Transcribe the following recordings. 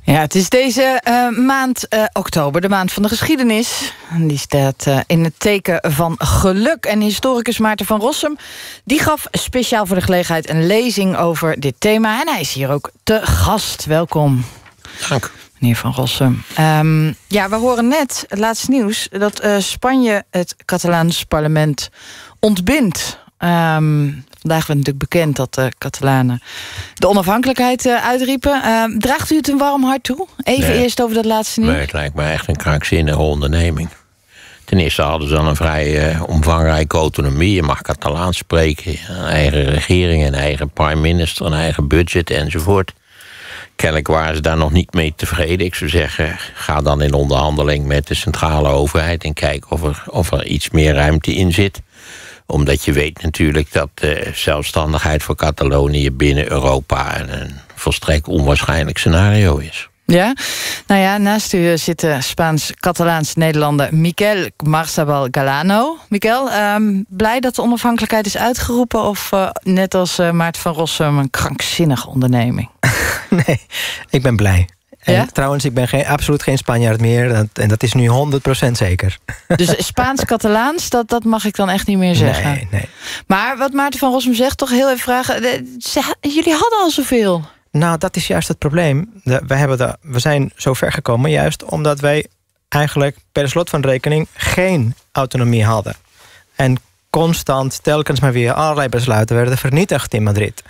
Ja, het is deze maand oktober, de maand van de geschiedenis. Die staat in het teken van geluk. En historicus Maarten van Rossum die gaf speciaal voor de gelegenheid een lezing over dit thema. En hij is hier ook te gast. Welkom. Dank. Meneer Van Rossum. Ja, we horen net, het laatste nieuws, dat Spanje het Catalaans parlement ontbindt. Vandaag werd natuurlijk bekend dat de Catalanen de onafhankelijkheid uitriepen. Draagt u het een warm hart toe? Even eerst over dat laatste nieuws. Nee, het lijkt me echt een krankzinnige onderneming. Ten eerste hadden ze dan een vrij omvangrijke autonomie. Je mag Catalaans spreken, een eigen regering, een eigen prime minister, een eigen budget enzovoort. Kennelijk waren ze daar nog niet mee tevreden. Ik zou zeggen, ga dan in onderhandeling met de centrale overheid en kijk of er iets meer ruimte in zit. Omdat je weet natuurlijk dat de zelfstandigheid voor Catalonië binnen Europa een volstrekt onwaarschijnlijk scenario is. Ja, nou ja, naast u zit de Spaans-Catalaanse Nederlander Miquel Marzabal Galano. Miquel, blij dat de onafhankelijkheid is uitgeroepen of net als Maarten van Rossum een krankzinnige onderneming? Nee, ik ben blij. En ja? Trouwens, ik ben absoluut geen Spanjaard meer. En dat is nu 100% zeker. Dus Spaans-Catalaans, dat mag ik dan echt niet meer zeggen? Nee. Maar wat Maarten van Rossum zegt, toch heel even vragen. Jullie hadden al zoveel. Nou, dat is juist het probleem. We zijn zo ver gekomen juist omdat wij eigenlijk per slot van rekening geen autonomie hadden. En constant, telkens maar weer allerlei besluiten werden vernietigd in Madrid.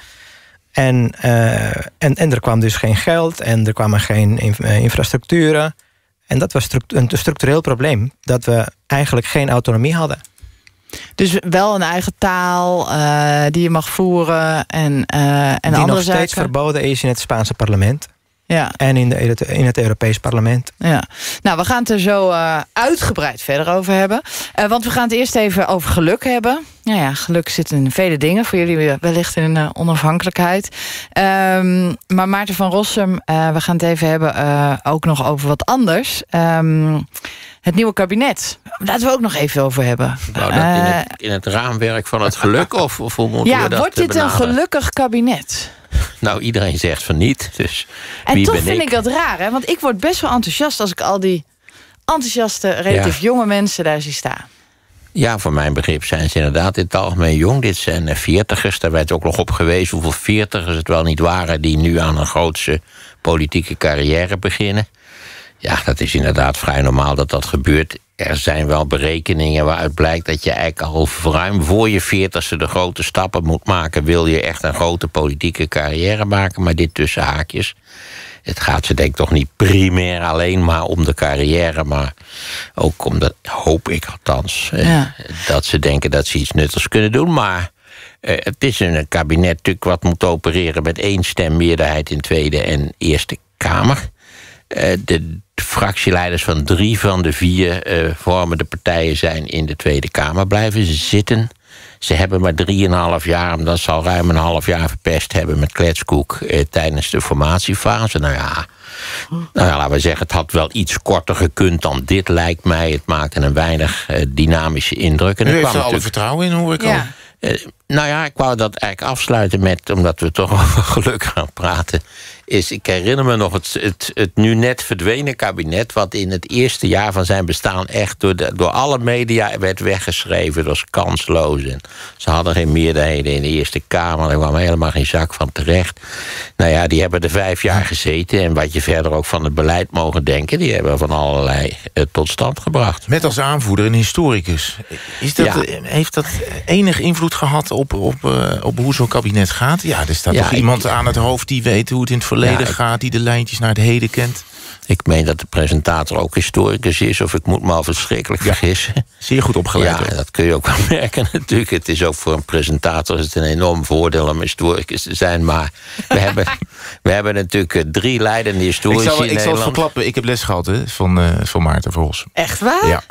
En er kwam dus geen geld en er kwamen geen infrastructuren. En dat was een structureel probleem, dat we eigenlijk geen autonomie hadden. Dus wel een eigen taal die je mag voeren en die andere nog steeds zaken verboden is in het Spaanse parlement. Ja. En in het Europees parlement. Ja. Nou, we gaan het er zo uitgebreid verder over hebben. Want we gaan het eerst even over geluk hebben. Nou ja, geluk zit in vele dingen. Voor jullie wellicht in onafhankelijkheid. Maar Maarten van Rossum, we gaan het even hebben ook nog over wat anders. Het nieuwe kabinet. Laten we ook nog even over hebben. Nou, dat in het raamwerk van het geluk? Of hoe moeten we dat wordt dit benaderen? een gelukkig kabinet? Nou, iedereen zegt van niet. Dus en toch vind ik dat raar, hè? Want ik word best wel enthousiast als ik al die enthousiaste, relatief jonge mensen daar zie staan. Ja, voor mijn begrip zijn ze inderdaad in het algemeen jong. Dit zijn 40ers. Daar werd ook nog op gewezen hoeveel 40ers het wel niet waren die nu aan een grootse politieke carrière beginnen. Ja, dat is inderdaad vrij normaal dat dat gebeurt. Er zijn wel berekeningen waaruit blijkt dat je eigenlijk al ruim voor je 40ste de grote stappen moet maken. Wil je echt een grote politieke carrière maken, maar dit tussen haakjes. Het gaat ze denk ik toch niet primair alleen maar om de carrière, maar ook om dat, hoop ik althans, dat ze denken dat ze iets nuttigs kunnen doen. Maar het is een kabinet natuurlijk wat moet opereren met 1 stemmeerderheid in Tweede en Eerste Kamer. De fractieleiders van 3 van de 4 vormende partijen zijn in de Tweede Kamer blijven zitten. Ze hebben maar 3,5 jaar, omdat ze al ruim een half jaar verpest hebben met kletskoek tijdens de formatiefase. Nou ja, laten we zeggen, het had wel iets korter gekund dan dit, lijkt mij. Het maakte een weinig dynamische indruk. En u heeft er alle vertrouwen in, hoor ik al. Nou ja, ik wou dat eigenlijk afsluiten met, omdat we toch over geluk gaan praten, ik herinner me nog het nu net verdwenen kabinet, wat in het eerste jaar van zijn bestaan echt door alle media werd weggeschreven. Dat was kansloos. En ze hadden geen meerderheden in de Eerste Kamer. Er kwam helemaal geen zak van terecht. Nou ja, die hebben er 5 jaar gezeten. En wat je verder ook van het beleid mogen denken, die hebben van allerlei tot stand gebracht. Met als aanvoerder een historicus. Heeft dat enig invloed gehad op hoe zo'n kabinet gaat? Ja, er staat toch iemand aan het hoofd die weet hoe het in het verleden gaat, die de lijntjes naar het heden kent. Ik meen dat de presentator ook historicus is, of ik moet me al verschrikkelijk vergissen. Zeer goed opgeleid. Ja, dat kun je ook wel merken natuurlijk. Het is ook voor een presentator een enorm voordeel om historicus te zijn. Maar we hebben natuurlijk 3 leidende historici in Nederland. Ik zal het verklappen, ik heb les gehad van Maarten van Rossum. Echt waar? Ja.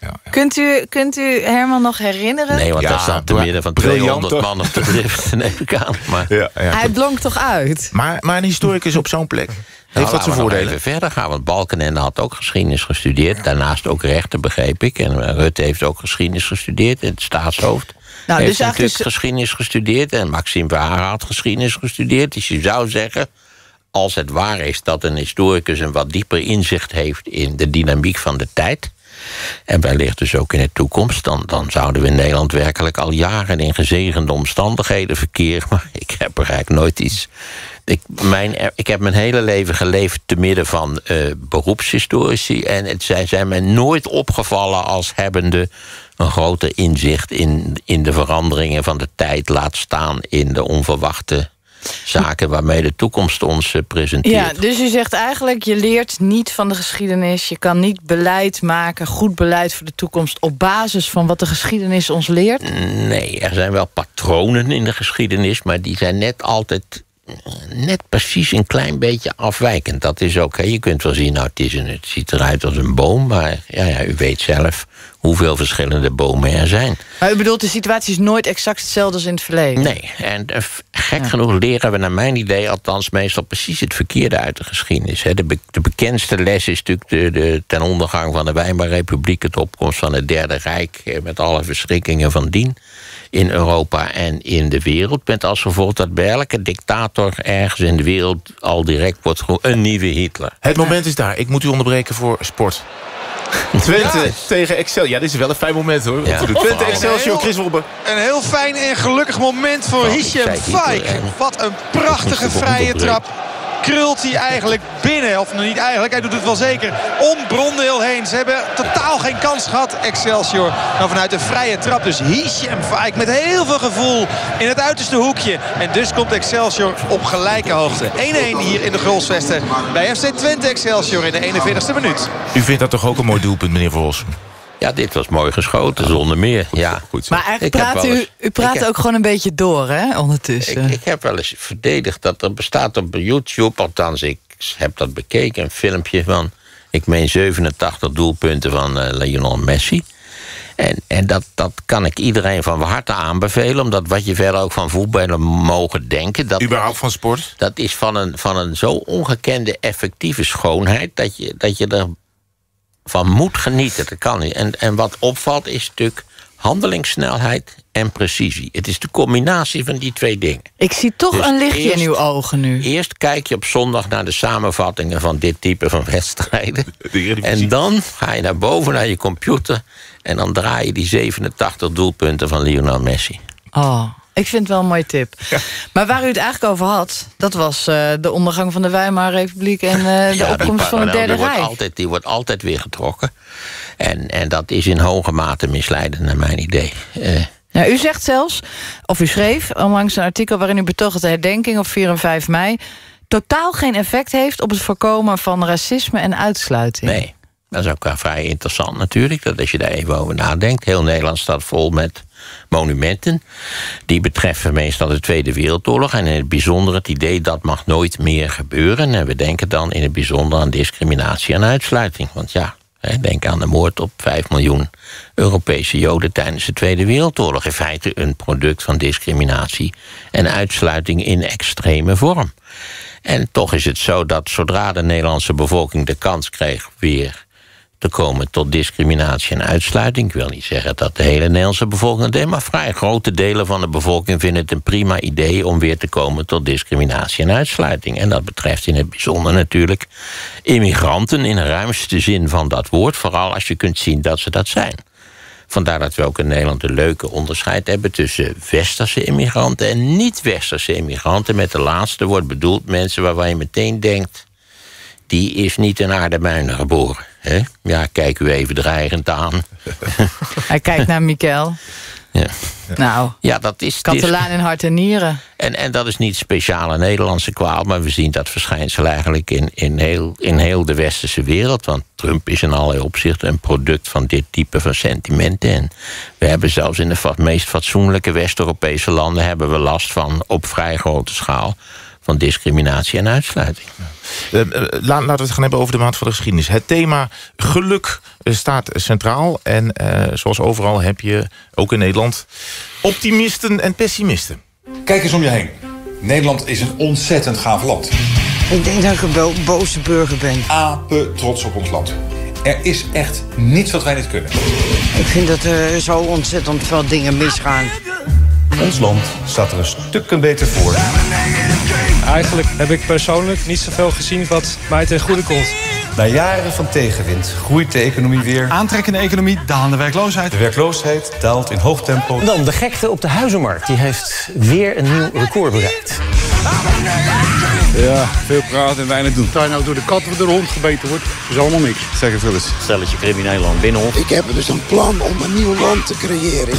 Kunt u Herman nog herinneren? Nee, want daar staat te midden van 200 man op de drift, neem ik aan. Maar hij blonk toch uit? Maar een historicus op zo'n plek, heeft dat zijn voordelen? Even verder gaan, want Balkenende had ook geschiedenis gestudeerd. Daarnaast ook rechten, begreep ik. En Rutte heeft ook geschiedenis gestudeerd, het staatshoofd. Nou, heeft dus natuurlijk geschiedenis gestudeerd. En Maxime Verhagen had geschiedenis gestudeerd. Dus je zou zeggen, als het waar is dat een historicus een wat dieper inzicht heeft in de dynamiek van de tijd, en wellicht dus ook in de toekomst, dan zouden we in Nederland werkelijk al jaren in gezegende omstandigheden verkeren. Maar ik heb er eigenlijk nooit iets. Ik heb mijn hele leven geleefd te midden van beroepshistorici, en zij zijn mij nooit opgevallen als hebbende een groter inzicht in de veranderingen van de tijd, laat staan in de onverwachte zaken waarmee de toekomst ons presenteert. Ja, dus u zegt eigenlijk, je leert niet van de geschiedenis. Je kan niet beleid maken, goed beleid voor de toekomst, op basis van wat de geschiedenis ons leert? Nee, er zijn wel patronen in de geschiedenis, maar die zijn net precies een klein beetje afwijkend. Dat is ook, je kunt wel zien, het ziet eruit als een boom, maar u weet zelf hoeveel verschillende bomen er zijn. Maar u bedoelt, de situatie is nooit exact hetzelfde als in het verleden? Nee, en gek genoeg leren we naar mijn idee althans meestal precies het verkeerde uit de geschiedenis. De bekendste les is natuurlijk de ten ondergang van de Weimarrepubliek, het opkomst van het Derde Rijk met alle verschrikkingen van dien in Europa en in de wereld. Met als gevolg dat bij elke dictator ergens in de wereld al direct wordt een nieuwe Hitler. Het moment is daar. Ik moet u onderbreken voor sport. Twente tegen Excelsior. Ja, dit is wel een fijn moment hoor. Ja. Twente, Excelsior, Chris Wobbe. Een heel fijn en gelukkig moment voor Hichem Faik. Wat een prachtige vrije trap. Krult hij eigenlijk binnen, of niet eigenlijk, hij doet het wel zeker, om Brondeel heen. Ze hebben totaal geen kans gehad, Excelsior. Nou, vanuit een vrije trap, dus Hichem Faik met heel veel gevoel in het uiterste hoekje. En dus komt Excelsior op gelijke hoogte. 1-1 hier in de Grolsvesten bij FC Twente Excelsior in de 41ste minuut. U vindt dat toch ook een mooi doelpunt, meneer Verholsen? Ja, dit was mooi geschoten, zonder meer. Ja. Goed zo. Maar eigenlijk u praat ook gewoon een beetje door, hè, ondertussen. Ik heb wel eens verdedigd dat er bestaat op YouTube, althans ik heb dat bekeken, een filmpje van, ik meen 87 doelpunten van Lionel Messi. En dat kan ik iedereen van harte aanbevelen, omdat wat je verder ook van voetballen mogen denken. Überhaupt van sport? Dat is van een zo ongekende effectieve schoonheid dat je er van moet genieten. Dat kan niet. En wat opvalt is natuurlijk handelingssnelheid en precisie. Het is de combinatie van die twee dingen. Ik zie toch dus een lichtje in uw ogen nu. Eerst kijk je op zondag naar de samenvattingen van dit type van wedstrijden. En dan ga je naar boven naar je computer en dan draai je die 87 doelpunten van Lionel Messi. Oh, ik vind het wel een mooie tip. Ja. Maar waar u het eigenlijk over had, dat was de ondergang van de Weimarrepubliek en de opkomst van het Derde Rijk. Die wordt altijd weer getrokken. En dat is in hoge mate misleidend naar mijn idee. Nou, u zegt zelfs, of u schreef onlangs een artikel waarin u betoogt dat de herdenking op 4 en 5 mei totaal geen effect heeft op het voorkomen van racisme en uitsluiting. Nee, dat is ook wel vrij interessant natuurlijk, dat als je daar even over nadenkt. Heel Nederland staat vol met monumenten. Die betreffen meestal de Tweede Wereldoorlog en in het bijzonder het idee dat mag nooit meer gebeuren. En we denken dan in het bijzonder aan discriminatie en uitsluiting. Want ja, denk aan de moord op 5 miljoen Europese Joden tijdens de Tweede Wereldoorlog. In feite een product van discriminatie en uitsluiting in extreme vorm. En toch is het zo dat zodra de Nederlandse bevolking de kans kreeg weer te komen tot discriminatie en uitsluiting. Ik wil niet zeggen dat de hele Nederlandse bevolking het deed, maar vrij grote delen van de bevolking vinden het een prima idee om weer te komen tot discriminatie en uitsluiting. En dat betreft in het bijzonder natuurlijk immigranten in de ruimste zin van dat woord, vooral als je kunt zien dat ze dat zijn. Vandaar dat we ook in Nederland een leuke onderscheid hebben tussen westerse immigranten en niet-westerse immigranten. Met de laatste wordt bedoeld mensen waarvan je meteen denkt, die is niet in Aardemuinen geboren. He? Ja, kijk u even dreigend aan. Hij kijkt naar Mikel. Ja. Nou, ja, dat is Katelaan in hart en nieren. En dat is niet speciale Nederlandse kwaal, maar we zien dat verschijnsel eigenlijk in heel de westerse wereld. Want Trump is in allerlei opzichten een product van dit type van sentimenten. En we hebben zelfs in de meest fatsoenlijke West-Europese landen hebben we last van op vrij grote schaal van discriminatie en uitsluiting. Laten we het gaan hebben over de maand van de geschiedenis. Het thema geluk staat centraal. En zoals overal heb je, ook in Nederland, optimisten en pessimisten. Kijk eens om je heen. Nederland is een ontzettend gaaf land. Ik denk dat ik een boze burger ben. Apen trots op ons land. Er is echt niets wat wij niet kunnen. Ik vind dat er zo ontzettend veel dingen misgaan. Ons land staat er een stukken beter voor. Eigenlijk heb ik persoonlijk niet zoveel gezien wat mij ten goede komt. Na jaren van tegenwind groeit de economie weer. Aantrekkende economie, dalende werkloosheid. De werkloosheid daalt in hoog tempo. En dan de gekte op de huizenmarkt. Die heeft weer een nieuw record bereikt. Ja, veel praten en weinig doen. Als je nou door de kat of door de hond gebeten wordt, is allemaal niks. Zeg het wel eens. Stelletje criminelen aan Binnenhof. Ik heb dus een plan om een nieuw land te creëren.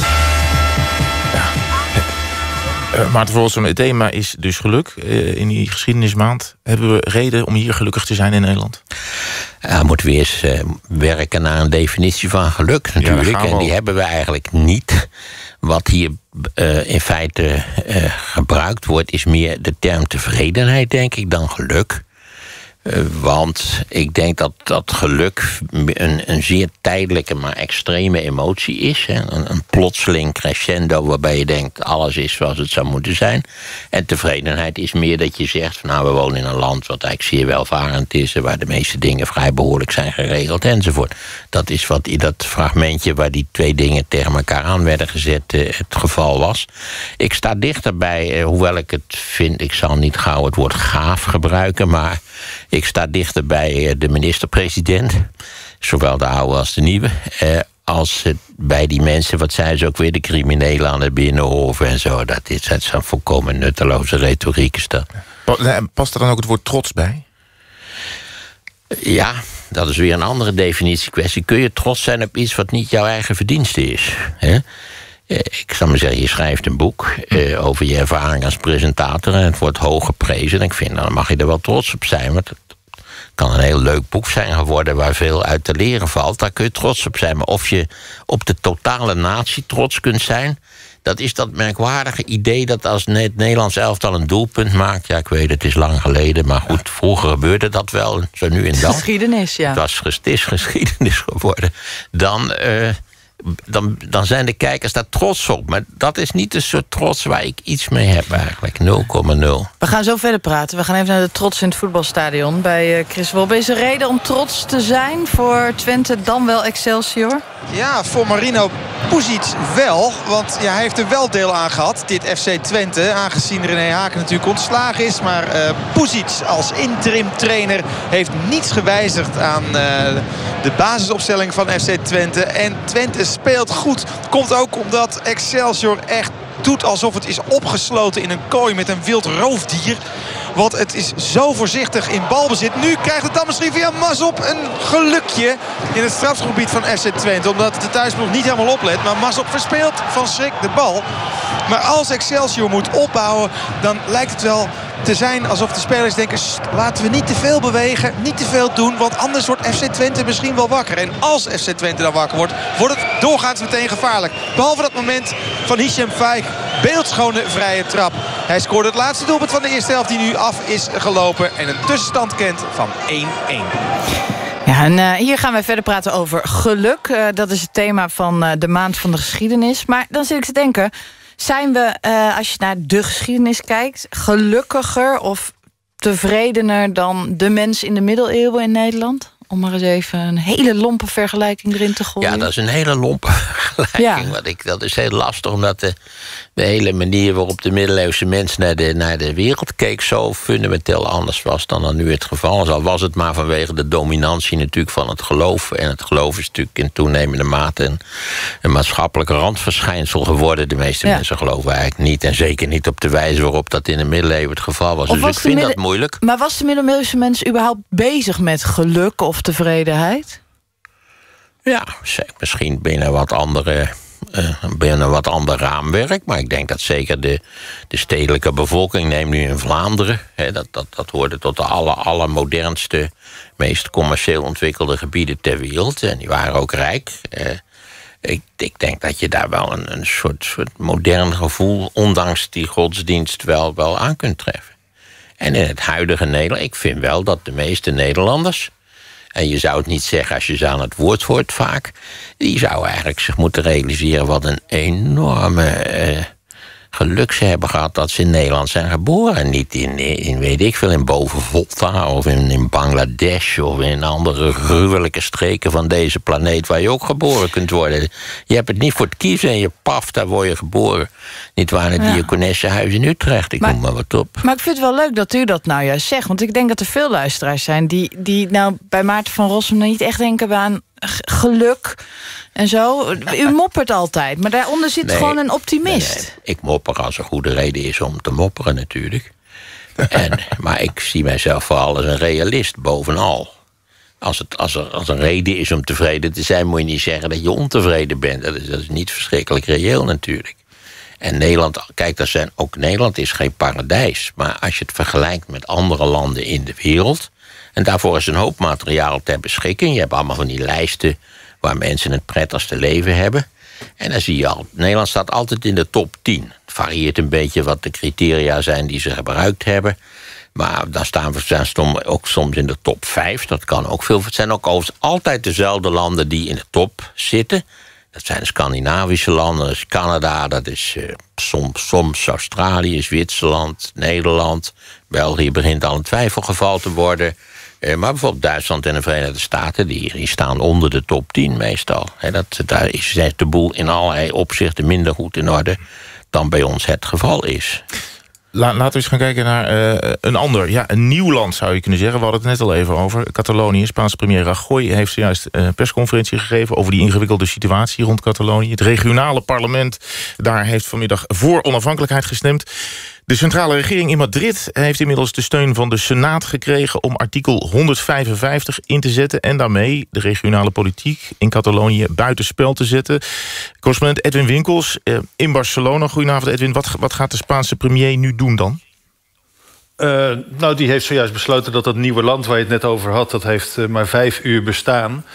Maarten Verholsum, het thema is dus geluk. In die geschiedenismaand hebben we reden om hier gelukkig te zijn in Nederland? Ja, moeten we eens werken naar een definitie van geluk natuurlijk. Ja, en die hebben we eigenlijk niet. Wat hier in feite gebruikt wordt, is meer de term tevredenheid, denk ik, dan geluk. Want ik denk dat geluk een zeer tijdelijke, maar extreme emotie is. Hè? Een plotseling crescendo waarbij je denkt, alles is zoals het zou moeten zijn. En tevredenheid is meer dat je zegt, van, nou, we wonen in een land wat eigenlijk zeer welvarend is, waar de meeste dingen vrij behoorlijk zijn geregeld enzovoort. Dat is wat in dat fragmentje waar die twee dingen tegen elkaar aan werden gezet het geval was. Ik sta dichterbij, hoewel ik het vind, ik zal niet gauw het woord gaaf gebruiken, maar ik sta dichter bij de minister-president, zowel de oude als de nieuwe, als bij die mensen, wat zijn ze ook weer, de criminelen aan de Binnenhof en zo. Dat is zo'n volkomen nutteloze retoriek is dat. Past er dan ook het woord trots bij? Ja, dat is weer een andere definitiekwestie. Kun je trots zijn op iets wat niet jouw eigen verdienste is? Hè? Ik zal maar zeggen, je schrijft een boek over je ervaring als presentator en het wordt hoog geprezen. En ik vind, dan mag je er wel trots op zijn, want het kan een heel leuk boek zijn geworden waar veel uit te leren valt. Daar kun je trots op zijn. Maar of je op de totale natie trots kunt zijn, dat is dat merkwaardige idee dat als het Nederlands elftal een doelpunt maakt, ja, ik weet, het is lang geleden, maar goed, vroeger gebeurde dat wel, zo nu en dan. Geschiedenis, ja. Het is geschiedenis geworden. Dan zijn de kijkers daar trots op. Maar dat is niet de soort trots waar ik iets mee heb eigenlijk. 0,0. We gaan zo verder praten. We gaan even naar de trots in het voetbalstadion bij Chris Wobbe. Is er reden om trots te zijn voor Twente, dan wel Excelsior? Ja, voor Marino Pusic wel. Want ja, hij heeft er wel deel aan gehad, dit FC Twente. Aangezien René Haken natuurlijk ontslagen is. Maar Pusic als interim trainer heeft niets gewijzigd aan de basisopstelling van FC Twente. En Twente speelt goed. Komt ook omdat Excelsior echt doet alsof het is opgesloten in een kooi met een wild roofdier. Want het is zo voorzichtig in balbezit. Nu krijgt het dan misschien via Mazop een gelukje in het strafgebied van FC Twente. Omdat de thuisploeg niet helemaal oplet. Maar Mazop verspeelt van schrik de bal. Maar als Excelsior moet opbouwen, dan lijkt het wel te zijn alsof de spelers denken, laten we niet te veel bewegen, niet te veel doen, want anders wordt FC Twente misschien wel wakker. En als FC Twente dan wakker wordt, wordt het doorgaans meteen gevaarlijk. Behalve dat moment van Hichem Faik, beeldschone vrije trap. Hij scoorde het laatste doelpunt van de eerste helft die nu af is gelopen en een tussenstand kent van 1-1. Ja, en hier gaan wij verder praten over geluk. Dat is het thema van de maand van de geschiedenis. Maar dan zit ik te denken, zijn we, als je naar de geschiedenis kijkt, gelukkiger of tevredener dan de mensen in de middeleeuwen in Nederland? Om maar eens even een hele lompe vergelijking erin te gooien. Ja, dat is een hele lompe vergelijking. Ja. Dat is heel lastig, omdat de hele manier waarop de middeleeuwse mens naar de wereld keek zo fundamenteel anders was dan nu het geval is. Al was het maar vanwege de dominantie natuurlijk van het geloof. En het geloof is natuurlijk in toenemende mate een maatschappelijk randverschijnsel geworden. De meeste mensen geloven eigenlijk niet. En zeker niet op de wijze waarop dat in de middeleeuwen het geval was. Dus ik vind dat moeilijk. Maar was de middeleeuwse mens überhaupt bezig met geluk of tevredenheid? Ja, misschien binnen wat ander raamwerk. Maar ik denk dat zeker de stedelijke bevolking, neem nu in Vlaanderen, dat hoorde tot de allermodernste, meest commercieel ontwikkelde gebieden ter wereld. En die waren ook rijk. Ik denk dat je daar wel een soort modern gevoel, ondanks die godsdienst, wel aan kunt treffen. En in het huidige Nederland, ik vind wel dat de meeste Nederlanders, en je zou het niet zeggen als je ze aan het woord hoort vaak, die zouden eigenlijk zich moeten realiseren wat een enorme geluk ze hebben gehad dat ze in Nederland zijn geboren. Niet in weet ik veel, in Boven-Volta of in Bangladesh of in andere gruwelijke streken van deze planeet waar je ook geboren kunt worden. Je hebt het niet voor het kiezen en je paf, daar word je geboren. Niet waar in het Diakonessenhuis in Utrecht, ik noem maar wat op. Maar ik vind het wel leuk dat u dat nou juist zegt, want ik denk dat er veel luisteraars zijn die nou bij Maarten van Rossum niet echt denken aan geluk en zo. U moppert altijd, maar daaronder zit gewoon een optimist. Nee. Ik mopper als er goede reden is om te mopperen natuurlijk. Maar ik zie mijzelf vooral als een realist, bovenal. Als er een reden is om tevreden te zijn, moet je niet zeggen dat je ontevreden bent. Dat is niet verschrikkelijk reëel natuurlijk. En Nederland, kijk, ook Nederland is geen paradijs. Maar als je het vergelijkt met andere landen in de wereld, en daarvoor is een hoop materiaal ter beschikking. Je hebt allemaal van die lijsten waar mensen het prettigste leven hebben. En dan zie je al, Nederland staat altijd in de top 10. Het varieert een beetje wat de criteria zijn die ze gebruikt hebben. Maar dan staan we ook soms in de top 5. Dat kan ook veel. Het zijn ook altijd dezelfde landen die in de top zitten. Dat zijn de Scandinavische landen, dat is Canada, dat is soms Australië, Zwitserland, Nederland. België begint al een twijfelgeval te worden. Maar bijvoorbeeld Duitsland en de Verenigde Staten, die staan onder de top 10 meestal. Daar is de boel in allerlei opzichten minder goed in orde dan bij ons het geval is. Laten we eens gaan kijken naar een nieuw land zou je kunnen zeggen. We hadden het net al even over. Catalonië, Spaanse premier Rajoy heeft zojuist een persconferentie gegeven over die ingewikkelde situatie rond Catalonië. Het regionale parlement daar heeft vanmiddag voor onafhankelijkheid gestemd. De centrale regering in Madrid heeft inmiddels de steun van de Senaat gekregen om artikel 155 in te zetten en daarmee de regionale politiek in Catalonië buitenspel te zetten. Correspondent Edwin Winkels in Barcelona. Goedenavond Edwin, wat gaat de Spaanse premier nu doen dan? Die heeft zojuist besloten dat dat nieuwe land waar je het net over had, dat heeft maar 5 uur bestaan.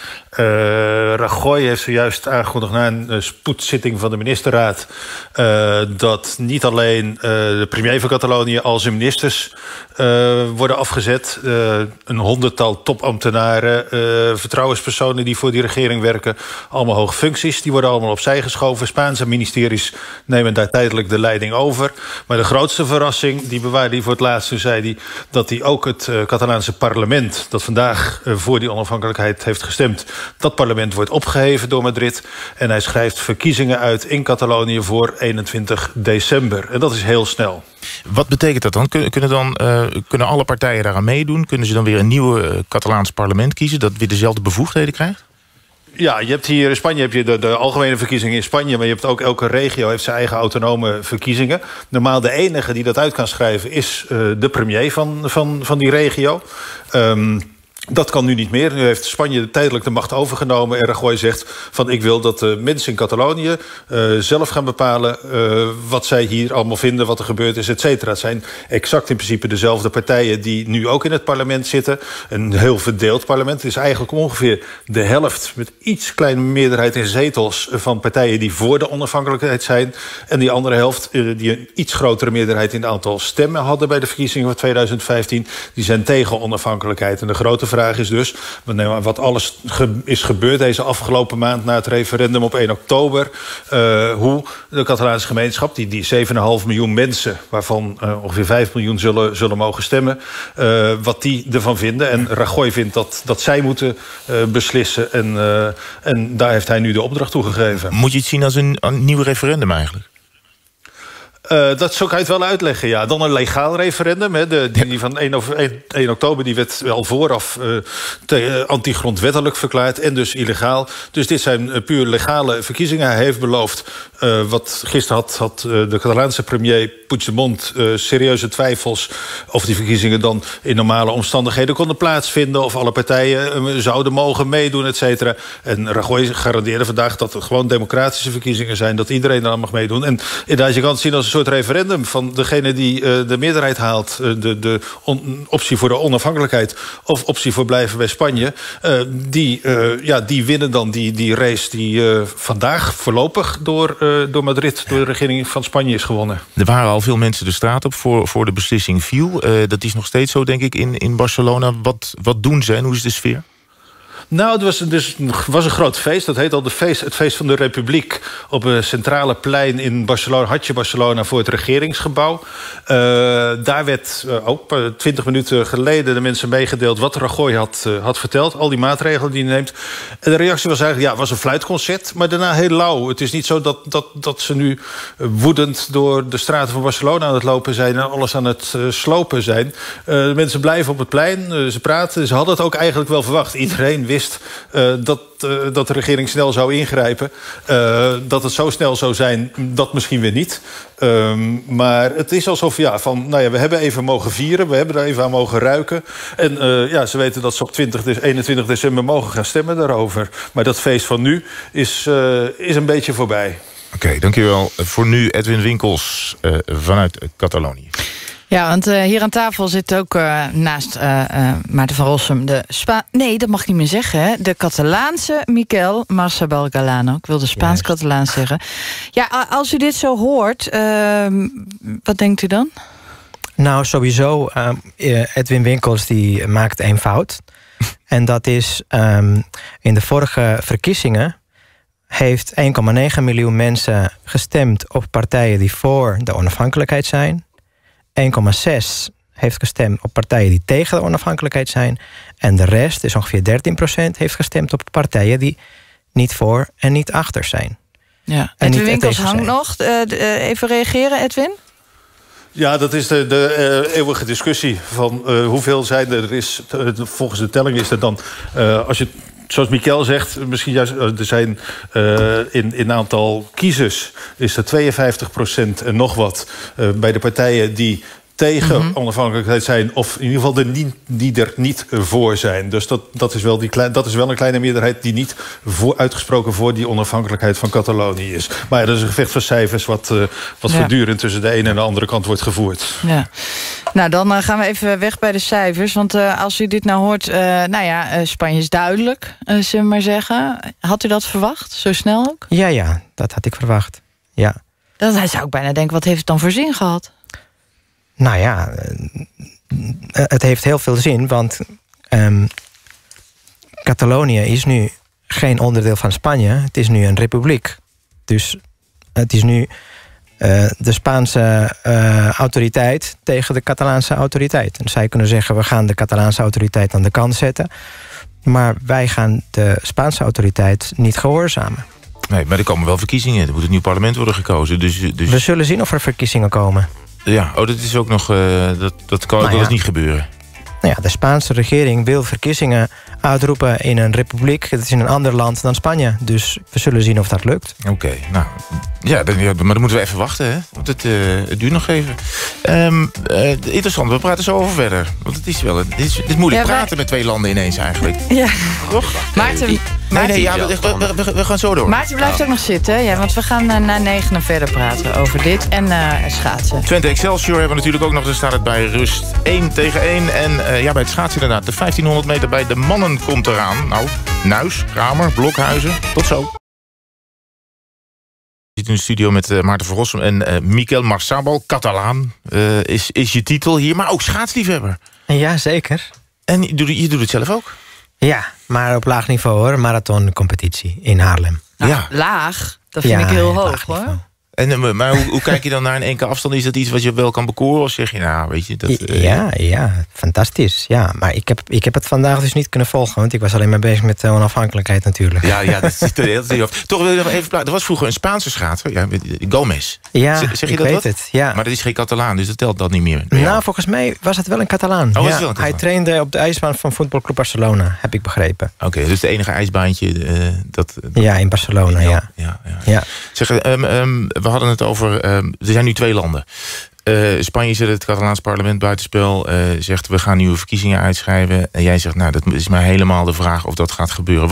Rajoy heeft zojuist aangekondigd na een spoedzitting van de ministerraad dat niet alleen de premier van Catalonië als zijn ministers worden afgezet. Een 100-tal topambtenaren, vertrouwenspersonen die voor die regering werken, allemaal hoge functies, die worden allemaal opzij geschoven. Spaanse ministeries nemen daar tijdelijk de leiding over. Maar de grootste verrassing, die bewaarde hij voor het laatst. Toen zei hij dat hij ook het Catalaanse parlement, dat vandaag voor die onafhankelijkheid heeft gestemd, dat parlement wordt opgeheven door Madrid. En hij schrijft verkiezingen uit in Catalonië voor 21 december. En dat is heel snel. Wat betekent dat dan? Kunnen alle partijen daaraan meedoen? Kunnen ze dan weer een nieuw Catalaans parlement kiezen dat weer dezelfde bevoegdheden krijgt? Ja, je hebt hier in Spanje heb je de algemene verkiezingen in Spanje, maar je hebt ook elke regio heeft zijn eigen autonome verkiezingen. Normaal de enige die dat uit kan schrijven is de premier van die regio. Dat kan nu niet meer. Nu heeft Spanje tijdelijk de macht overgenomen. En Rajoy zegt van ik wil dat de mensen in Catalonië zelf gaan bepalen wat zij hier allemaal vinden, wat er gebeurd is, et cetera. Het zijn exact in principe dezelfde partijen die nu ook in het parlement zitten. Een heel verdeeld parlement. Het is eigenlijk ongeveer de helft met iets kleine meerderheid in zetels van partijen die voor de onafhankelijkheid zijn. En die andere helft, die een iets grotere meerderheid in het aantal stemmen hadden bij de verkiezingen van 2015, die zijn tegen onafhankelijkheid. En de grote vraag is dus wat alles is gebeurd deze afgelopen maand na het referendum op 1 oktober. Hoe de Catalaanse gemeenschap, die 7,5 miljoen mensen, waarvan ongeveer 5 miljoen zullen mogen stemmen, wat die ervan vinden. En Rajoy vindt dat zij moeten beslissen. En daar heeft hij nu de opdracht toe gegeven. Moet je het zien als een nieuw referendum eigenlijk? Dat zou ik het wel uitleggen, ja. Dan een legaal referendum. Hè. Die van 1 oktober die werd wel vooraf anti-grondwettelijk verklaard en dus illegaal. Dus dit zijn puur legale verkiezingen. Hij heeft beloofd, wat gisteren had de Catalaanse premier Puigdemont serieuze twijfels of die verkiezingen dan in normale omstandigheden konden plaatsvinden, of alle partijen zouden mogen meedoen, et cetera. En Rajoy garandeerde vandaag dat het gewoon democratische verkiezingen zijn, dat iedereen daar mag meedoen. En inderdaad, je kan het zien als een soort referendum van degene die de meerderheid haalt, de optie voor de onafhankelijkheid of optie voor blijven bij Spanje, die winnen dan die race die vandaag voorlopig door Madrid, door de regering van Spanje is gewonnen. Er waren al veel mensen de straat op voor de beslissing viel. Dat is nog steeds zo, denk ik, in Barcelona. Wat doen ze en hoe is de sfeer? Nou, het was een groot feest. Dat heet al het feest van de Republiek. Op een centrale plein in Barcelona, Hartje Barcelona, voor het regeringsgebouw. Daar werd ook 20 minuten geleden de mensen meegedeeld wat Rajoy had verteld. Al die maatregelen die hij neemt. En de reactie was eigenlijk, ja, het was een fluitconcert, maar daarna heel lauw. Het is niet zo dat ze nu woedend door de straten van Barcelona aan het lopen zijn en alles aan het slopen zijn. De mensen blijven op het plein, ze praten. Ze hadden het ook eigenlijk wel verwacht. Iedereen wist dat de regering snel zou ingrijpen. Dat het zo snel zou zijn, dat misschien weer niet. Maar het is alsof, we hebben even mogen vieren. We hebben er even aan mogen ruiken. En ze weten dat ze op 21 december mogen gaan stemmen daarover. Maar dat feest van nu is een beetje voorbij. Oké, dankjewel. Voor nu Edwin Winkels vanuit Catalonië. Ja, want hier aan tafel zit ook naast Maarten van Rossum nee, dat mag ik niet meer zeggen, hè? De Catalaanse Miquel Marsabal Galano. Ik wilde Spaans-Catalaans zeggen. Ja, als u dit zo hoort, wat denkt u dan? Nou, sowieso, Edwin Winkels die maakt één fout. En dat is, in de vorige verkiezingen heeft 1,9 miljoen mensen gestemd op partijen die voor de onafhankelijkheid zijn. 1,6 heeft gestemd op partijen die tegen de onafhankelijkheid zijn. En de rest, dus ongeveer 13%, heeft gestemd op partijen die niet voor en niet achter zijn. Ja. Edwin Winkels hangt nog. Even reageren, Edwin? Ja, dat is de eeuwige discussie van hoeveel zijn er is. Volgens de telling is het dan, als je, zoals Miquel zegt, misschien juist, er zijn in aantal kiezers is er 52% en nog wat bij de partijen die tegen onafhankelijkheid zijn, of in ieder geval die er niet voor zijn. Dus dat is wel een kleine meerderheid die niet uitgesproken voor die onafhankelijkheid van Catalonië is. Maar ja, dat is een gevecht van cijfers wat voortdurend tussen de ene en de andere kant wordt gevoerd. Ja. Nou, dan gaan we even weg bij de cijfers. Want als u dit nou hoort, Spanje is duidelijk, zullen we maar zeggen. Had u dat verwacht, zo snel ook? Ja, dat had ik verwacht. Ja. Dan zou ik bijna denken, wat heeft het dan voor zin gehad? Nou ja, het heeft heel veel zin, want Catalonië is nu geen onderdeel van Spanje. Het is nu een republiek. Dus het is nu de Spaanse autoriteit tegen de Catalaanse autoriteit. En zij kunnen zeggen, we gaan de Catalaanse autoriteit aan de kant zetten. Maar wij gaan de Spaanse autoriteit niet gehoorzamen. Nee, maar er komen wel verkiezingen. Er moet een nieuw parlement worden gekozen. Dus... We zullen zien of er verkiezingen komen. Ja, dat is ook nog. Dat kan ook wel eens niet gebeuren. Nou ja, de Spaanse regering wil verkiezingen uitroepen in een republiek. Het is in een ander land dan Spanje. Dus we zullen zien of dat lukt. Oké, nou. Ja, maar dan moeten we even wachten, hè? Want het duurt nog even. Interessant, we praten zo over verder. Want het is moeilijk praten met twee landen ineens eigenlijk. Ja. Toch? Maarten... we gaan zo door. Maarten blijft ook nog zitten, ja, want we gaan na 9 verder praten over dit en schaatsen. Twente Excelsior hebben we natuurlijk ook nog. Dan staat het bij rust 1-1. En bij het schaatsen inderdaad. De 1500 meter bij de mannen komt eraan. Nou, Nuis, Kramer, Blokhuizen. Tot zo. Ik zit in de studio met Maarten van Rossum en Miquel Marsabal, Catalaan. Is je titel hier, maar ook schaatsliefhebber. Ja, zeker. En je doet het zelf ook? Ja, maar op laag niveau hoor. Marathoncompetitie in Haarlem. Nou, ja. Laag? Dat vind ik heel hoog hoor. Niveau. Maar hoe kijk je dan naar een enkele afstand? Is dat iets wat je wel kan bekoren? Of zeg je, nou, weet je... Dat, Ja, fantastisch. Ja, maar ik heb het vandaag dus niet kunnen volgen. Want ik was alleen maar bezig met onafhankelijkheid natuurlijk. Ja, dat is toch wil ik nog even plaatsen. Er was vroeger een Spaanse schaatser, Gomez. Ja, zeg je ik dat weet wat? het. Ja. Maar dat is geen Catalaan, dus dat telt dat niet meer. Nou, volgens mij was het wel een Catalaan. Oh, ja, hij trainde op de ijsbaan van voetbalclub Barcelona, heb ik begrepen. Oké, dus de enige ijsbaantje ja, in Barcelona, ja. Zeg, we hadden het over... er zijn nu 2 landen. Spanje zet het Catalaans parlement buitenspel. Zegt, we gaan nieuwe verkiezingen uitschrijven. En jij zegt, nou, dat is maar helemaal de vraag of dat gaat gebeuren.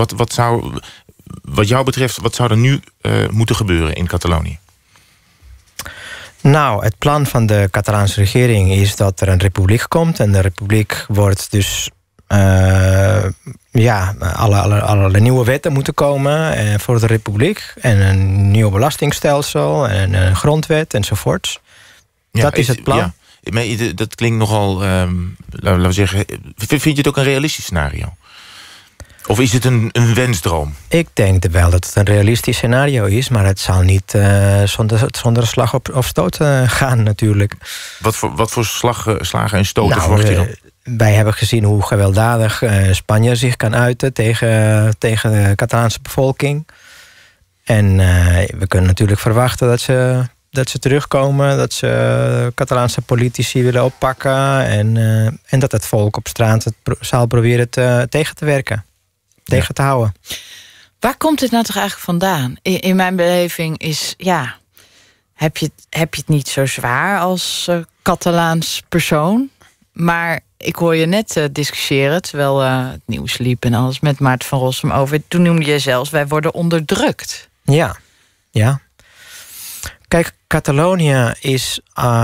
Wat jou betreft, wat zou er nu moeten gebeuren in Catalonië? Nou, het plan van de Catalaanse regering is dat er een republiek komt. En de republiek wordt dus... alle nieuwe wetten moeten komen voor de republiek. En een nieuw belastingstelsel en een grondwet enzovoorts. Ja, dat is het plan. Ja, maar dat klinkt nogal, laten we zeggen... Vind je het ook een realistisch scenario? Of is het een wensdroom? Ik denk wel dat het een realistisch scenario is, maar het zal niet zonder slag of stoot gaan natuurlijk. Wat voor slagen en stoten verwacht je dan? Wij hebben gezien hoe gewelddadig Spanje zich kan uiten tegen de Catalaanse bevolking. En we kunnen natuurlijk verwachten dat ze terugkomen, dat ze Catalaanse politici willen oppakken en dat het volk op straat het zal proberen tegen te werken, tegen te houden. Waar komt dit nou toch eigenlijk vandaan? In mijn beleving is, heb je het niet zo zwaar als Catalaans persoon, maar ik hoor je net discussiëren, terwijl het nieuws liep en alles met Maarten van Rossum over. Toen noemde je zelfs, wij worden onderdrukt. Ja. Kijk, Catalonië is...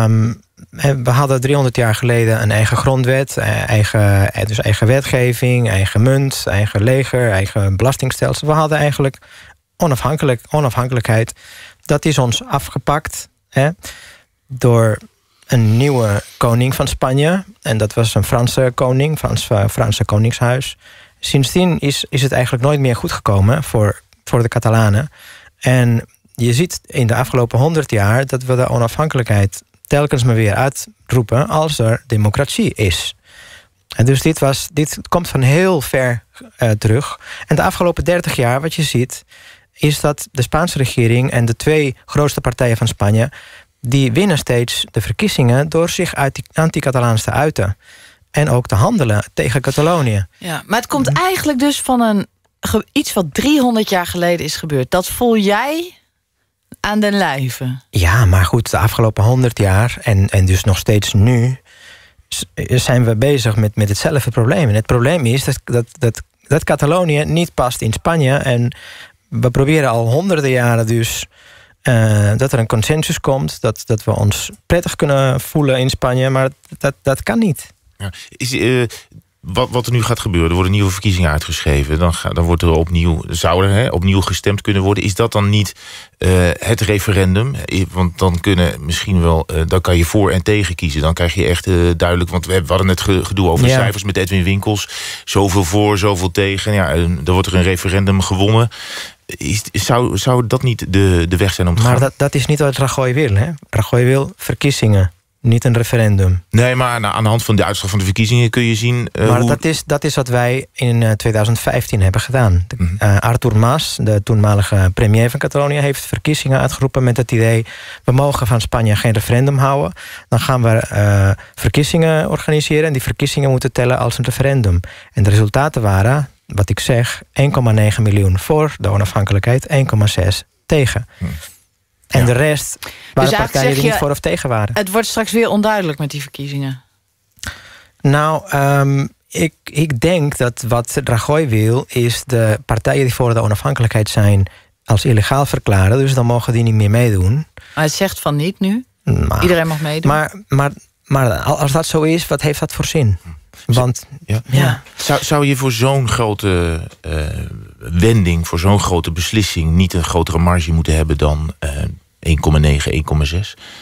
we hadden 300 jaar geleden een eigen grondwet, eigen wetgeving, eigen munt, eigen leger, eigen belastingstelsel. We hadden eigenlijk onafhankelijkheid. Dat is ons afgepakt door een nieuwe koning van Spanje. En dat was een Franse koning, Franse koningshuis. Sindsdien is het eigenlijk nooit meer goed gekomen voor de Catalanen. En je ziet in de afgelopen 100 jaar dat we de onafhankelijkheid telkens maar weer uitroepen als er democratie is. En dus dit komt van heel ver terug. En de afgelopen 30 jaar, wat je ziet, is dat de Spaanse regering en de 2 grootste partijen van Spanje, die winnen steeds de verkiezingen door zich anti-Catalaans te uiten. En ook te handelen tegen Catalonië. Ja, maar het komt eigenlijk dus van iets wat 300 jaar geleden is gebeurd. Dat voel jij aan den lijve. Ja, maar goed, de afgelopen 100 jaar en dus nog steeds nu zijn we bezig met hetzelfde probleem. En het probleem is dat Catalonië niet past in Spanje. En we proberen al honderden jaren dus dat er een consensus komt, dat we ons prettig kunnen voelen in Spanje, maar dat kan niet. Ja. Wat er nu gaat gebeuren, er worden nieuwe verkiezingen uitgeschreven, dan wordt er opnieuw gestemd kunnen worden. Is dat dan niet het referendum? Want dan dan kan je voor en tegen kiezen. Dan krijg je echt duidelijk, want we hadden net gedoe over de cijfers met Edwin Winkels. Zoveel voor, zoveel tegen. Ja, dan wordt er een referendum gewonnen. Zou dat niet de weg zijn om te gaan? Maar dat is niet wat Rajoy wil. Hè? Rajoy wil verkiezingen, niet een referendum. Nee, maar aan de hand van de uitslag van de verkiezingen kun je zien maar dat is wat wij in 2015 hebben gedaan. Artur Mas, de toenmalige premier van Catalonië, heeft verkiezingen uitgeroepen met het idee, we mogen van Spanje geen referendum houden. Dan gaan we verkiezingen organiseren en die verkiezingen moeten tellen als een referendum. En de resultaten waren, wat ik zeg, 1,9 miljoen voor de onafhankelijkheid, 1,6 tegen. En de rest waren dus partijen die niet voor of tegen waren. Het wordt straks weer onduidelijk met die verkiezingen. Nou, ik denk dat wat Rajoy wil, is de partijen die voor de onafhankelijkheid zijn als illegaal verklaren. Dus dan mogen die niet meer meedoen. Maar het zegt van niet nu. Iedereen mag meedoen. Maar als dat zo is, wat heeft dat voor zin? Want Zou je voor zo'n grote wending, voor zo'n grote beslissing, niet een grotere marge moeten hebben dan 1,9, 1,6?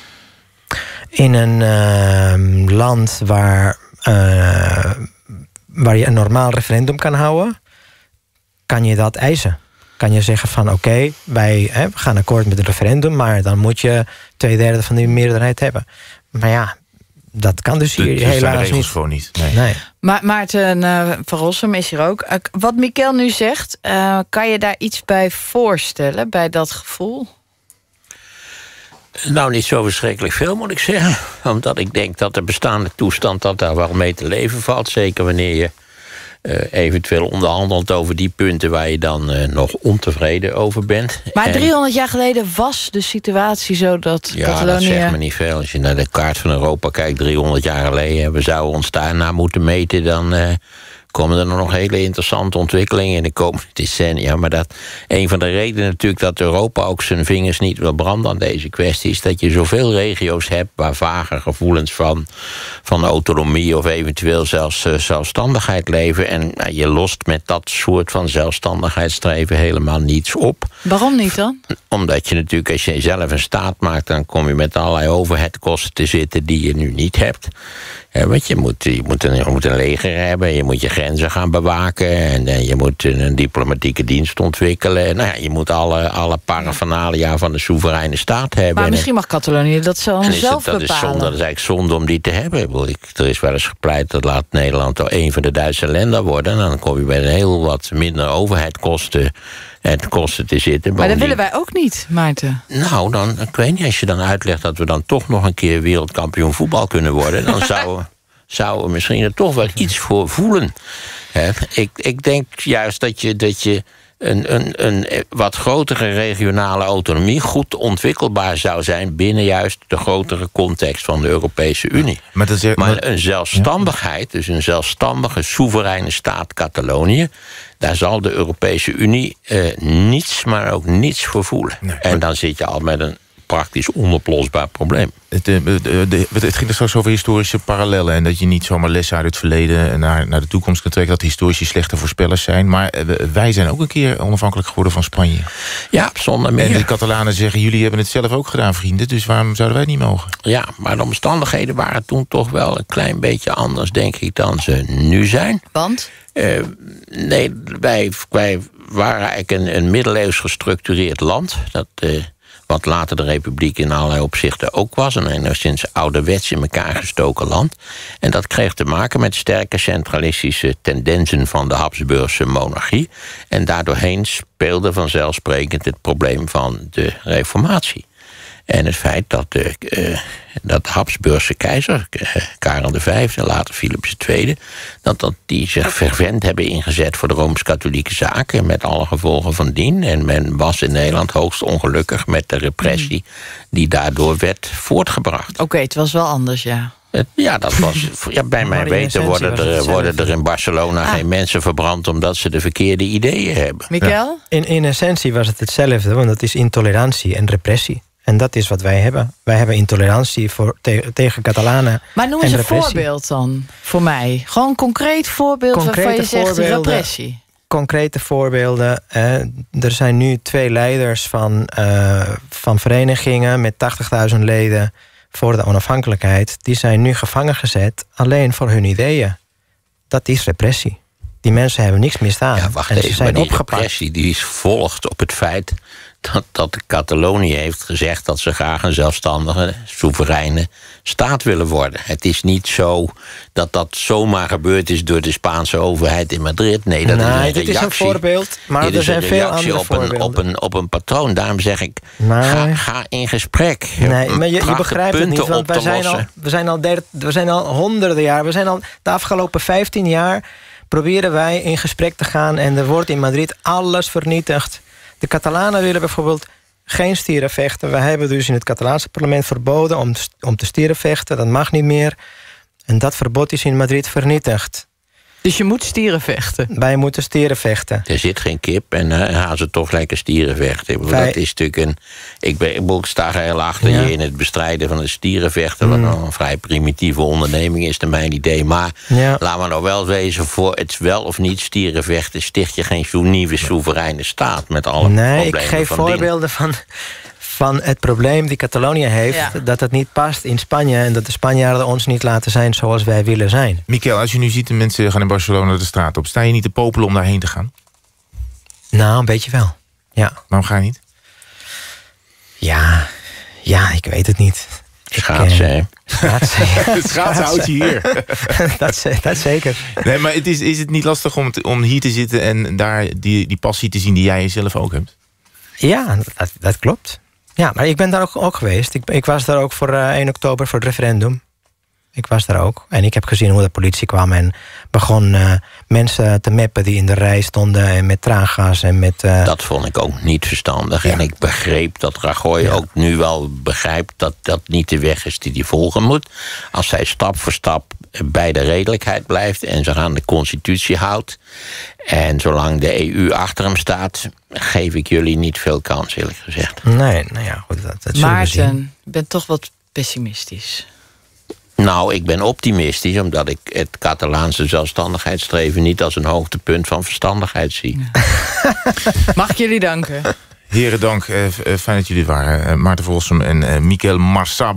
In een land waar je een normaal referendum kan houden, kan je dat eisen. Kan je zeggen van oké, we gaan akkoord met het referendum, maar dan moet je 2/3 van de meerderheid hebben. Maar ja, dat kan dus hier helaas niet. Gewoon niet. Nee. Maar Maarten van Rossum is hier ook. Wat Mikel nu zegt, kan je daar iets bij voorstellen, bij dat gevoel? Nou, niet zo verschrikkelijk veel, moet ik zeggen. Omdat ik denk dat de bestaande toestand dat daar wel mee te leven valt. Zeker wanneer je eventueel onderhandelt over die punten waar je dan nog ontevreden over bent. Maar 300 jaar geleden was de situatie zo dat Catalonië... dat zegt me niet veel. Als je naar de kaart van Europa kijkt, 300 jaar geleden, we zouden ons daarna moeten meten, dan komen er nog hele interessante ontwikkelingen in de komende decennia. Maar dat een van de redenen natuurlijk dat Europa ook zijn vingers niet wil branden aan deze kwestie, is dat je zoveel regio's hebt waar vage gevoelens van autonomie of eventueel zelfs zelfstandigheid leven. En je lost met dat soort van zelfstandigheidsstreven helemaal niets op. Waarom niet dan? Omdat je natuurlijk, als je zelf een staat maakt, dan kom je met allerlei overheadkosten te zitten die je nu niet hebt. Want je moet een leger hebben, je moet je grenzen gaan bewaken en je moet een diplomatieke dienst ontwikkelen. Nou ja, je moet alle paraphernalia van de soevereine staat hebben. Maar misschien mag Catalonië dat zelf bepalen. Dat is eigenlijk zonde om die te hebben. Er is wel eens gepleit dat laat Nederland een van de Duitse landen worden. Dan kom je bij een heel wat minder overheidskosten te zitten. Maar dat willen wij ook niet, Maarten. Nou, ik weet niet, als je dan uitlegt dat we dan toch nog een keer wereldkampioen voetbal kunnen worden, dan zouden we misschien er toch wel iets voor voelen. Ik denk juist dat je een wat grotere regionale autonomie goed ontwikkelbaar zou zijn binnen juist de grotere context van de Europese Unie. Maar een zelfstandigheid, dus een zelfstandige soevereine staat Catalonië, daar zal de Europese Unie niets, maar ook niets voor voelen. Nee, en dan zit je al met een praktisch onoplosbaar probleem. Het ging er straks over historische parallellen en dat je niet zomaar lessen uit het verleden naar de toekomst kunt trekken, dat historici slechte voorspellers zijn. Maar wij zijn ook een keer onafhankelijk geworden van Spanje. Ja, zonder meer. En de Catalanen zeggen, jullie hebben het zelf ook gedaan, vrienden, dus waarom zouden wij het niet mogen? Ja, maar de omstandigheden waren toen toch wel een klein beetje anders, denk ik, dan ze nu zijn. Want? Nee, wij waren eigenlijk een middeleeuws gestructureerd land. Wat later de republiek in allerlei opzichten ook was. Een enigszins ouderwets in elkaar gestoken land. En dat kreeg te maken met sterke centralistische tendensen van de Habsburgse monarchie. En daardoorheen speelde vanzelfsprekend het probleem van de reformatie. En het feit dat de Habsburgse keizer, Karel V, later Philips II... dat die zich fervent hebben ingezet voor de Rooms-Katholieke zaken, met alle gevolgen van dien. En men was in Nederland hoogst ongelukkig met de repressie die daardoor werd voortgebracht. Oké, het was wel anders, ja. Ja, dat was. Ja, bij mijn weten worden er in Barcelona geen mensen verbrand omdat ze de verkeerde ideeën hebben. Michael? Ja. In essentie was het hetzelfde, want het is intolerantie en repressie. En dat is wat wij hebben. Wij hebben intolerantie tegen Catalanen. Maar noem eens een voorbeeld dan, voor mij. Gewoon een concreet voorbeeld waarvan je zegt repressie. Concrete voorbeelden. Er zijn nu 2 leiders van verenigingen met 80.000 leden voor de onafhankelijkheid. Die zijn nu gevangen gezet alleen voor hun ideeën. Dat is repressie. Die mensen hebben niks misdaan. Ja, wacht even, maar die repressie die is volgt op het feit dat Catalonië heeft gezegd dat ze graag een zelfstandige, soevereine staat willen worden. Het is niet zo dat zomaar gebeurd is door de Spaanse overheid in Madrid. Nee, dat is een reactie. Dit is een voorbeeld, maar er zijn veel andere voorbeelden. Op een patroon. Daarom zeg ik, ga in gesprek. Nee, maar je begrijpt het niet, want we zijn al honderden jaar, de afgelopen 15 jaar proberen wij in gesprek te gaan en er wordt in Madrid alles vernietigd. De Catalanen willen bijvoorbeeld geen stieren vechten. We hebben dus in het Catalaanse parlement verboden om te stieren vechten. Dat mag niet meer. En dat verbod is in Madrid vernietigd. Dus je moet stieren vechten? Wij moeten stieren vechten. Er zit geen kip en gaan ze toch lekker stieren vechten. Dat is natuurlijk ik sta heel achter je in het bestrijden van het stierenvechten, wat nog een vrij primitieve onderneming is, naar mijn idee. Maar laten we nou wel wezen, voor het wel of niet stierenvechten sticht je geen nieuwe soevereine staat met alle problemen. Ik geef voorbeelden van het probleem die Catalonië heeft, dat het niet past in Spanje en dat de Spanjaarden ons niet laten zijn zoals wij willen zijn. Michael, als je nu ziet de mensen gaan in Barcelona de straat op, sta je niet te popelen om daarheen te gaan? Nou, een beetje wel, ja. Waarom ga je niet? Ja, ik weet het niet. Schaatsen, Schaatsen houdt je hier. dat zeker. Nee, maar is het niet lastig om hier te zitten en daar die passie te zien die jij zelf ook hebt? Ja, dat klopt. Ja, maar ik ben daar ook geweest. Ik was daar ook voor 1 oktober voor het referendum. Ik was daar ook. En ik heb gezien hoe de politie kwam en begon mensen te meppen die in de rij stonden en met traangas en met... Dat vond ik ook niet verstandig. Ja. En ik begreep dat Rajoy ook nu wel begrijpt dat dat niet de weg is die hij volgen moet. Als hij stap voor stap bij de redelijkheid blijft en zich aan de constitutie houdt. En zolang de EU achter hem staat, geef ik jullie niet veel kans, eerlijk gezegd. Nee, nou ja, goed, dat zullen we zien. Maarten, je bent toch wat pessimistisch. Nou, ik ben optimistisch, omdat ik het Catalaanse zelfstandigheidsstreven niet als een hoogtepunt van verstandigheid zie. Ja. Mag ik jullie danken? Heren, dank. Fijn dat jullie waren. Maarten Volsum en Michael Marsab.